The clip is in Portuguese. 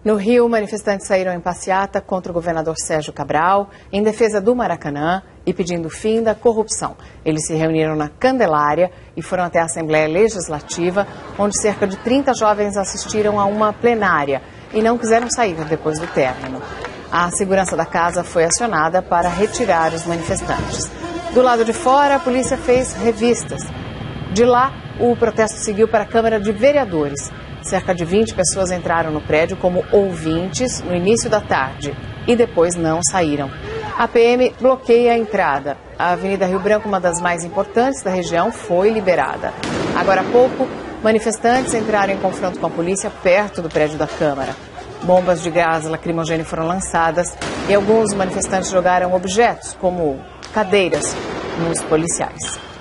No Rio, manifestantes saíram em passeata contra o governador Sérgio Cabral, em defesa do Maracanã e pedindo o fim da corrupção. Eles se reuniram na Candelária e foram até a Assembleia Legislativa, onde cerca de 30 jovens assistiram a uma plenária e não quiseram sair depois do término. A segurança da casa foi acionada para retirar os manifestantes. Do lado de fora, a polícia fez revistas. De lá, o protesto seguiu para a Câmara de Vereadores. Cerca de 20 pessoas entraram no prédio como ouvintes no início da tarde e depois não saíram. A PM bloqueia a entrada. A Avenida Rio Branco, uma das mais importantes da região, foi liberada. Agora há pouco, manifestantes entraram em confronto com a polícia perto do prédio da Câmara. Bombas de gás lacrimogêneo foram lançadas e alguns manifestantes jogaram objetos, como cadeiras, nos policiais.